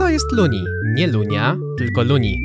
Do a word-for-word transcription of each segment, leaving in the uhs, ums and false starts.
to jest Luni. Nie Lunia, tylko Luni.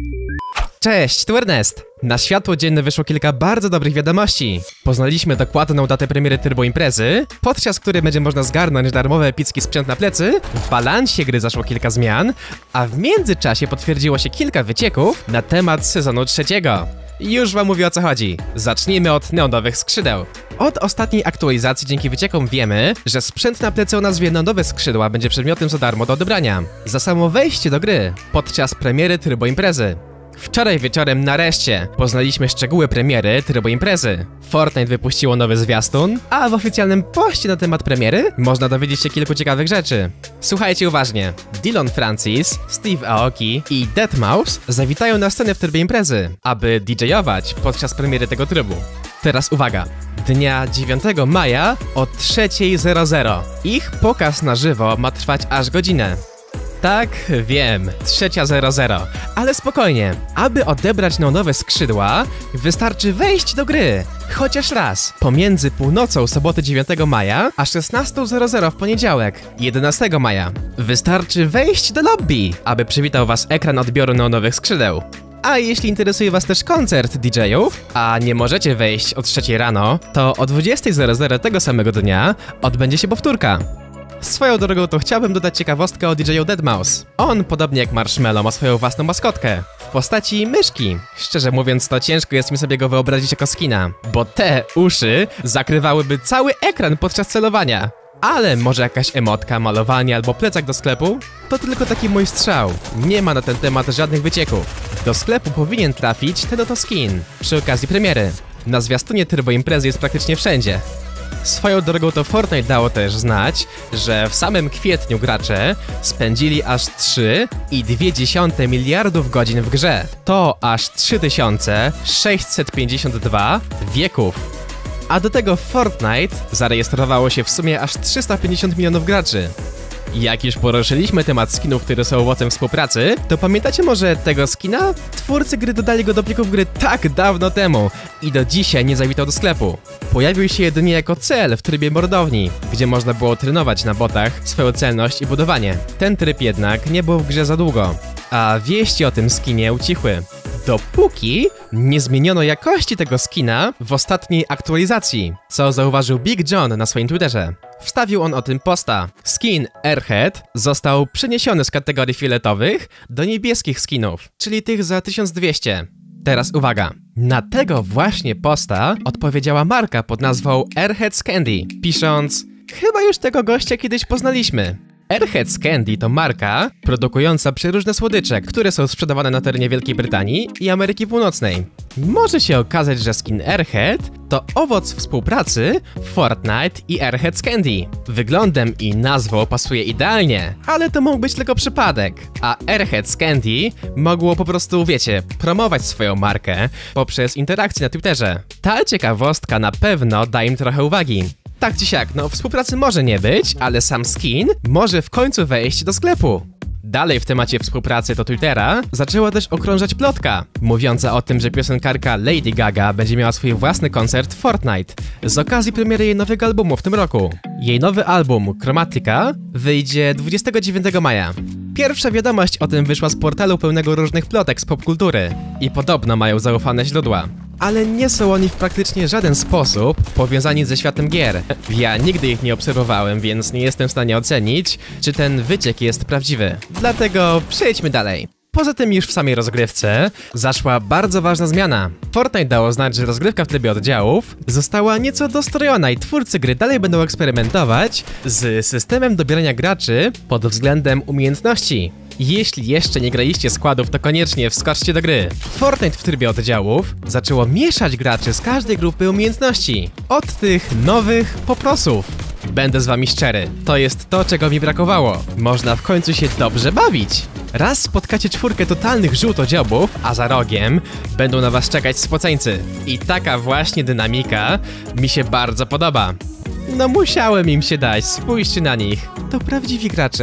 Cześć, tu Ernest. Na światło dzienne wyszło kilka bardzo dobrych wiadomości. Poznaliśmy dokładną datę premiery Turbo Imprezy, podczas której będzie można zgarnąć darmowy epicki sprzęt na plecy, w balansie gry zaszło kilka zmian, a w międzyczasie potwierdziło się kilka wycieków na temat sezonu trzeciego. Już wam mówię, o co chodzi. Zacznijmy od neonowych skrzydeł. Od ostatniej aktualizacji dzięki wyciekom wiemy, że sprzęt na plecy o nazwie Neonowe Skrzydła będzie przedmiotem za darmo do odebrania za samo wejście do gry podczas premiery Turbo Imprezy. Wczoraj wieczorem nareszcie poznaliśmy szczegóły premiery Turbo Imprezy. Fortnite wypuściło nowy zwiastun, a w oficjalnym poście na temat premiery można dowiedzieć się kilku ciekawych rzeczy. Słuchajcie uważnie. Dillon Francis, Steve Aoki i deadmau five zawitają na scenę w Turbo Imprezy, aby didżejować podczas premiery tego trybu. Teraz uwaga. Dnia dziewiątego maja o trzeciej zero zero. Ich pokaz na żywo ma trwać aż godzinę. Tak, wiem, trzecia zero zero, ale spokojnie, aby odebrać neonowe skrzydła, wystarczy wejść do gry, chociaż raz, pomiędzy północą soboty dziewiątego maja, a szesnastą zero zero w poniedziałek, jedenastego maja. Wystarczy wejść do lobby, aby przywitał was ekran odbioru neonowych skrzydeł. A jeśli interesuje was też koncert didżejów, a nie możecie wejść o trzeciej rano, to o dwudziestej zero zero tego samego dnia odbędzie się powtórka. Swoją drogą to chciałbym dodać ciekawostkę o didżeju deadmau five. On, podobnie jak Marshmello, ma swoją własną maskotkę w postaci myszki. Szczerze mówiąc, to ciężko jest mi sobie go wyobrazić jako skina, bo te uszy zakrywałyby cały ekran podczas celowania. Ale może jakaś emotka, malowanie albo plecak do sklepu? To tylko taki mój strzał. Nie ma na ten temat żadnych wycieków. Do sklepu powinien trafić ten oto skin przy okazji premiery. Na zwiastunie Turbo Imprezy jest praktycznie wszędzie. Swoją drogą to Fortnite dało też znać, że w samym kwietniu gracze spędzili aż trzy i dwie dziesiąte miliardów godzin w grze. To aż trzy tysiące sześćset pięćdziesiąt dwa wieków. A do tego w Fortnite zarejestrowało się w sumie aż trzysta pięćdziesiąt milionów graczy. Jak już poruszyliśmy temat skinów, które są owocem współpracy, to pamiętacie może tego skina? Twórcy gry dodali go do plików gry tak dawno temu i do dzisiaj nie zawitał do sklepu. Pojawił się jedynie jako cel w trybie mordowni, gdzie można było trenować na botach swoją celność i budowanie. Ten tryb jednak nie był w grze za długo, a wieści o tym skinie ucichły. Dopóki nie zmieniono jakości tego skina w ostatniej aktualizacji, co zauważył Big John na swoim Twitterze. Wstawił on o tym posta. Skin Airhead został przeniesiony z kategorii fioletowych do niebieskich skinów, czyli tych za tysiąc dwieście. Teraz uwaga. Na tego właśnie posta odpowiedziała marka pod nazwą Airhead Candy, pisząc: chyba już tego gościa kiedyś poznaliśmy. Airhead Candy to marka produkująca przeróżne słodycze, które są sprzedawane na terenie Wielkiej Brytanii i Ameryki Północnej. Może się okazać, że skin Airhead to owoc współpracy Fortnite i Airhead Candy. Wyglądem i nazwą pasuje idealnie, ale to mógł być tylko przypadek. A Airhead Candy mogło po prostu, wiecie, promować swoją markę poprzez interakcję na Twitterze. Ta ciekawostka na pewno da im trochę uwagi. Tak czy siak, no współpracy może nie być, ale sam skin może w końcu wejść do sklepu. Dalej w temacie współpracy do Twittera zaczęła też okrążać plotka, mówiąca o tym, że piosenkarka Lady Gaga będzie miała swój własny koncert w Fortnite z okazji premiery jej nowego albumu w tym roku. Jej nowy album, Chromatica, wyjdzie dwudziestego dziewiątego maja. Pierwsza wiadomość o tym wyszła z portalu pełnego różnych plotek z popkultury i podobno mają zaufane źródła. Ale nie są oni w praktycznie żaden sposób powiązani ze światem gier. Ja nigdy ich nie obserwowałem, więc nie jestem w stanie ocenić, czy ten wyciek jest prawdziwy. Dlatego przejdźmy dalej. Poza tym już w samej rozgrywce zaszła bardzo ważna zmiana. Fortnite dało znać, że rozgrywka w trybie oddziałów została nieco dostrojona i twórcy gry dalej będą eksperymentować z systemem dobierania graczy pod względem umiejętności. Jeśli jeszcze nie graliście składów, to koniecznie wskoczcie do gry. Fortnite w trybie oddziałów zaczęło mieszać graczy z każdej grupy umiejętności. Od tych nowych poprosów. Będę z wami szczery, to jest to, czego mi brakowało. Można w końcu się dobrze bawić. Raz spotkacie czwórkę totalnych żółtodziobów, a za rogiem będą na was czekać spoceńcy. I taka właśnie dynamika mi się bardzo podoba. No musiałem im się dać, spójrzcie na nich. To prawdziwi gracze.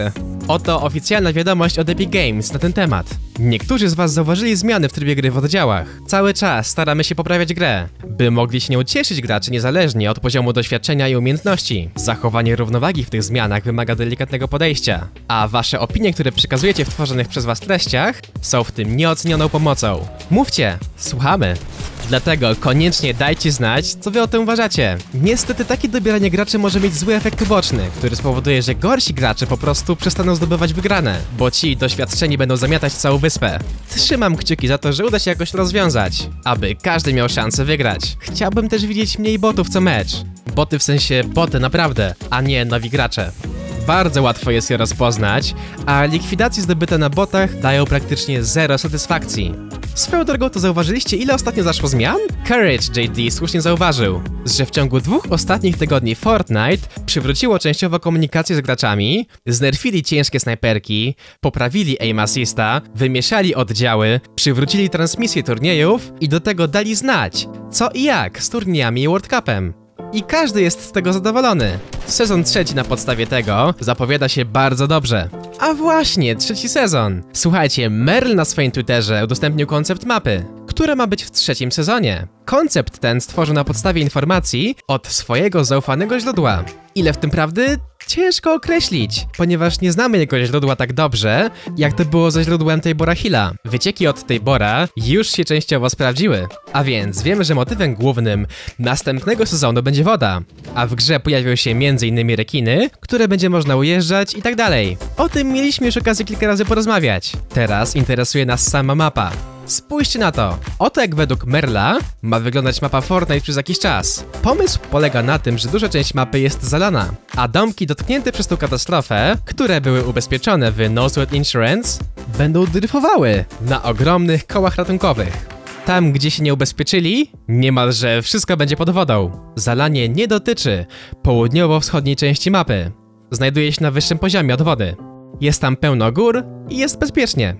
Oto oficjalna wiadomość od Epic Games na ten temat. Niektórzy z was zauważyli zmiany w trybie gry w oddziałach. Cały czas staramy się poprawiać grę, by mogli się nią cieszyć gracze niezależnie od poziomu doświadczenia i umiejętności. Zachowanie równowagi w tych zmianach wymaga delikatnego podejścia, a wasze opinie, które przekazujecie w tworzonych przez was treściach, są w tym nieocenioną pomocą. Mówcie, słuchamy. Dlatego koniecznie dajcie znać, co wy o tym uważacie. Niestety takie dobieranie graczy może mieć zły efekt uboczny, który spowoduje, że gorsi gracze po prostu przestaną zdobywać wygrane, bo ci doświadczeni będą zamiatać całą wyspę. Trzymam kciuki za to, że uda się jakoś rozwiązać, aby każdy miał szansę wygrać. Chciałbym też widzieć mniej botów co mecz. Boty w sensie boty naprawdę, a nie nowi gracze. Bardzo łatwo jest je rozpoznać, a likwidacje zdobyte na botach dają praktycznie zero satysfakcji. Swoją drogą to zauważyliście, ile ostatnio zaszło zmian? Courage J D słusznie zauważył, że w ciągu dwóch ostatnich tygodni Fortnite przywróciło częściowo komunikację z graczami, znerfili ciężkie snajperki, poprawili aim assista, wymieszali oddziały, przywrócili transmisję turniejów i do tego dali znać, co i jak z turniejami i World Cupem. I każdy jest z tego zadowolony. Sezon trzeci na podstawie tego zapowiada się bardzo dobrze. A właśnie, trzeci sezon. Słuchajcie, Merl na swoim Twitterze udostępnił koncept mapy, która ma być w trzecim sezonie. Koncept ten stworzył na podstawie informacji od swojego zaufanego źródła. Ile w tym prawdy? Ciężko określić, ponieważ nie znamy jego źródła tak dobrze, jak to było ze źródłem Taybora Hilla. Wycieki od Taybora już się częściowo sprawdziły. A więc wiemy, że motywem głównym następnego sezonu będzie woda, a w grze pojawią się między innymi rekiny, które będzie można ujeżdżać i tak dalej. O tym mieliśmy już okazję kilka razy porozmawiać. Teraz interesuje nas sama mapa. Spójrzcie na to. Oto jak według Merla ma wyglądać mapa Fortnite przez jakiś czas. Pomysł polega na tym, że duża część mapy jest zalana, a domki dotknięte przez tą katastrofę, które były ubezpieczone w No Sweat Insurance, będą dryfowały na ogromnych kołach ratunkowych. Tam, gdzie się nie ubezpieczyli, niemalże wszystko będzie pod wodą. Zalanie nie dotyczy południowo-wschodniej części mapy. Znajduje się na wyższym poziomie od wody. Jest tam pełno gór i jest bezpiecznie.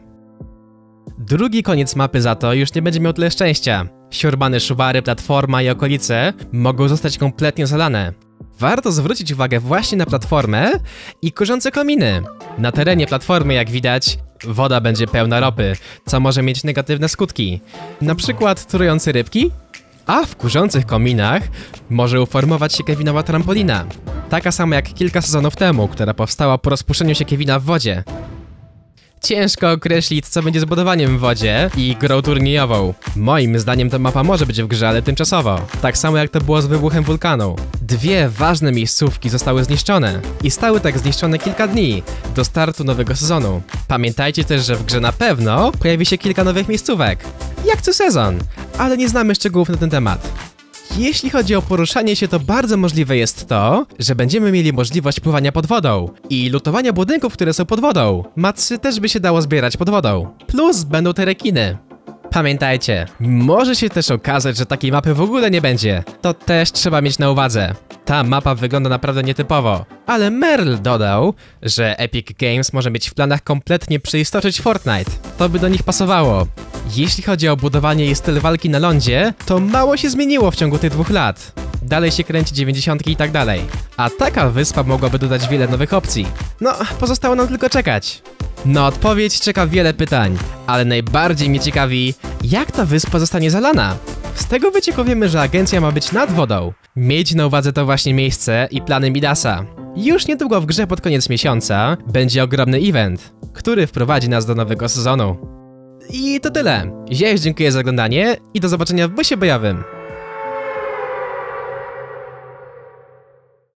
Drugi koniec mapy za to już nie będzie miał tyle szczęścia. Siorbane szuwary, platforma i okolice mogą zostać kompletnie zalane. Warto zwrócić uwagę właśnie na platformę i kurzące kominy. Na terenie platformy, jak widać, woda będzie pełna ropy, co może mieć negatywne skutki. Na przykład trujące rybki, a w kurzących kominach może uformować się Kevinowa trampolina. Taka sama jak kilka sezonów temu, która powstała po rozpuszczeniu się Kevina w wodzie. Ciężko określić, co będzie z budowaniem w wodzie i grą turniejową. Moim zdaniem ta mapa może być w grze, ale tymczasowo. Tak samo jak to było z wybuchem wulkanu. Dwie ważne miejscówki zostały zniszczone i stały tak zniszczone kilka dni, do startu nowego sezonu. Pamiętajcie też, że w grze na pewno pojawi się kilka nowych miejscówek, jak co sezon, ale nie znamy szczegółów na ten temat. Jeśli chodzi o poruszanie się, to bardzo możliwe jest to, że będziemy mieli możliwość pływania pod wodą i lutowania budynków, które są pod wodą. Matsy też by się dało zbierać pod wodą. Plus będą te rekiny. Pamiętajcie, może się też okazać, że takiej mapy w ogóle nie będzie. To też trzeba mieć na uwadze. Ta mapa wygląda naprawdę nietypowo, ale Merl dodał, że Epic Games może mieć w planach kompletnie przeistoczyć Fortnite. To by do nich pasowało. Jeśli chodzi o budowanie i styl walki na lądzie, to mało się zmieniło w ciągu tych dwóch lat. Dalej się kręci dziewięćdziesiątki i tak dalej. A taka wyspa mogłaby dodać wiele nowych opcji. No, pozostało nam tylko czekać. Na odpowiedź czeka wiele pytań, ale najbardziej mnie ciekawi, jak ta wyspa zostanie zalana. Z tego wycieku wiemy, że agencja ma być nad wodą. Miejcie na uwadze to właśnie miejsce i plany Midasa. Już niedługo w grze pod koniec miesiąca będzie ogromny event, który wprowadzi nas do nowego sezonu. I to tyle. Ja już dziękuję za oglądanie i do zobaczenia w busie bojowym.